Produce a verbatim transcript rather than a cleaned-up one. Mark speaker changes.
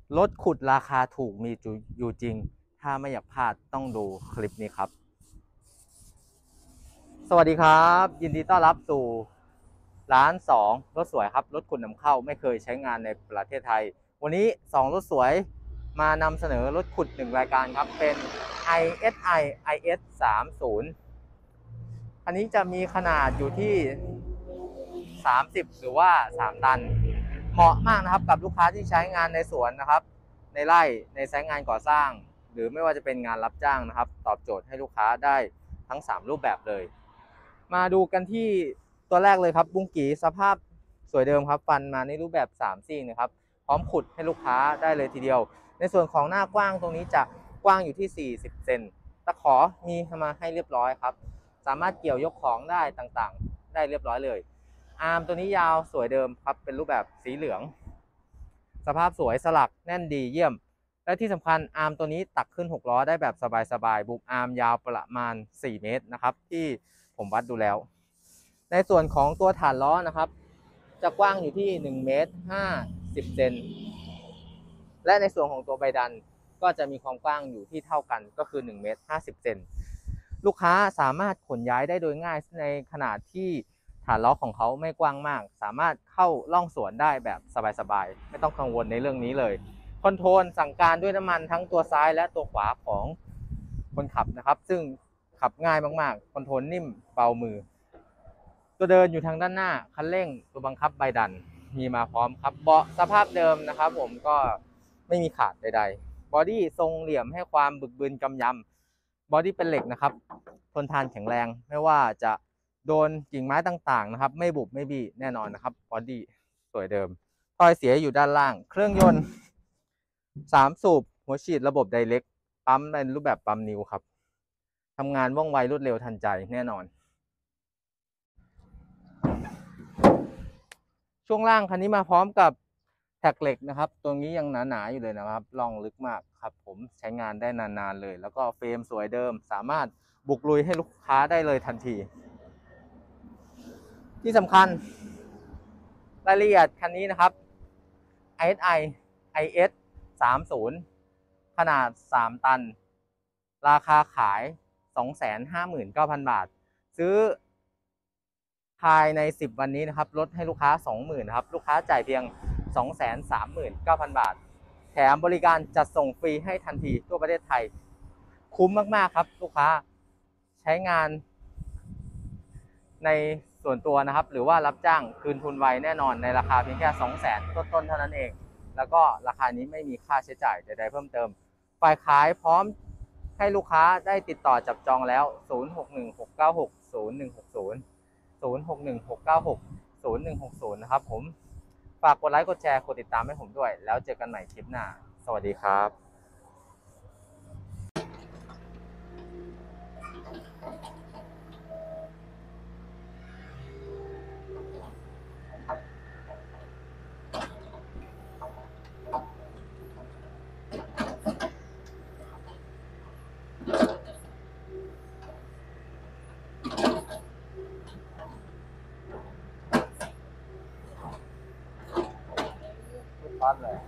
Speaker 1: รถขุดราคาถูกมีอยู่จริงถ้าไม่อยากพลาดต้องดูคลิปนี้ครับสวัสดีครับยินดีต้อนรับสู่ร้านสองรถสวยครับรถขุดนำเข้าไม่เคยใช้งานในประเทศไทยวันนี้สองรถสวยมานำเสนอรถขุดหนึ่งรายการครับเป็น ไอ เอส ไอ ไอ เอส สามสิบอันนี้จะมีขนาดอยู่ที่สามสิบหรือว่าสามตันเหมาะมากนะครับกับลูกค้าที่ใช้งานในสวนนะครับในไร่ในไซต์งานก่อสร้างหรือไม่ว่าจะเป็นงานรับจ้างนะครับตอบโจทย์ให้ลูกค้าได้ทั้งสามรูปแบบเลยมาดูกันที่ตัวแรกเลยครับบุ้งกี่สภาพสวยเดิมครับฟันมาในรูปแบบสามซี่นะครับพร้อมขุดให้ลูกค้าได้เลยทีเดียวในส่วนของหน้ากว้างตรงนี้จะกว้างอยู่ที่สี่สิบเซนตะขอมีมาให้เรียบร้อยครับสามารถเกี่ยวยกของได้ต่างๆได้เรียบร้อยเลยอาร์มตัวนี้ยาวสวยเดิมครับเป็นรูปแบบสีเหลืองสภาพสวยสลักแน่นดีเยี่ยมและที่สำคัญอาร์มตัวนี้ตักขึ้นหกล้อได้แบบสบายๆบุกอาร์มยาวประมาณสี่เมตรนะครับที่ผมวัดดูแล้วในส่วนของตัวฐานล้อนะครับจะกว้างอยู่ที่หนึ่งเมตรห้าสิบเซนและในส่วนของตัวใบดันก็จะมีความกว้างอยู่ที่เท่ากันก็คือหนึ่งเมตรห้าสิบเซนลูกค้าสามารถขนย้ายได้โดยง่ายในขนาดที่ฐานล้อของเขาไม่กว้างมากสามารถเข้าล่องสวนได้แบบสบายๆไม่ต้องกังวลในเรื่องนี้เลยคอนโทรลสั่งการด้วยน้ำมันทั้งตัวซ้ายและตัวขวาของคนขับนะครับซึ่งขับง่ายมากๆคอนโทรลนิ่มเบามือตัวเดินอยู่ทางด้านหน้าคันเร่งตัวบังคับใบดันมีมาพร้อมครับเบาะสภาพเดิมนะครับผมก็ไม่มีขาดใดๆบอดี้ทรงเหลี่ยมให้ความบึกบึนกำยำบอดี้เป็นเหล็กนะครับทนทานแข็งแรงไม่ว่าจะโดนกิ่งไม้ต่างๆนะครับไม่บุบไม่บี้แน่นอนนะครับบอดี้สวยเดิมถ้อยเสียอยู่ด้านล่างเครื่องยนต์สามสูบหัวฉีดระบบไดเรกปั๊มในรูปแบบปั๊มนิ้วครับทำงานว่องไวรวดเร็วทันใจแน่นอนช่วงล่างคันนี้มาพร้อมกับแท็กเหล็กนะครับตรงนี้ยังหนาๆอยู่เลยนะครับล่องลึกมากครับผมใช้งานได้นานๆเลยแล้วก็เฟรมสวยเดิมสามารถบุกลุยให้ลูกค้าได้เลยทันทีที่สำคัญรายละเอียดคันนี้นะครับ ไอ เอส ไอ ไอ เอส สามสิบขนาดสามตันราคาขาย สองแสนห้าหมื่นเก้าพัน บาทซื้อภายในสิบวันนี้นะครับลดให้ลูกค้า สองหมื่น ครับลูกค้าจ่ายเพียง สองแสนสามหมื่นเก้าพัน บาทแถมบริการจัดส่งฟรีให้ทันทีทั่วประเทศไทยคุ้มมากๆครับลูกค้าใช้งานในส่วนตัวนะครับหรือว่ารับจ้างคืนทุนไวแน่นอนในราคาเพียงแค่ สองแสน ต้นๆเท่านั้นเองแล้วก็ราคานี้ไม่มีค่าใช้จ่ายใดๆเพิ่มเติมฝ่ายขายพร้อมให้ลูกค้าได้ติดต่อจับจองแล้ว ศูนย์ หก หนึ่ง หก เก้า หก ศูนย์ หนึ่ง หก ศูนย์ ศูนย์ หก หนึ่ง หก เก้า หก ศูนย์ หนึ่ง หก ศูนย์นะครับผมฝากกดไลค์กดแชร์กดติดตามให้ผมด้วยแล้วเจอกันใหม่คลิปหน้าสวัสดีครับทุกท่านเลย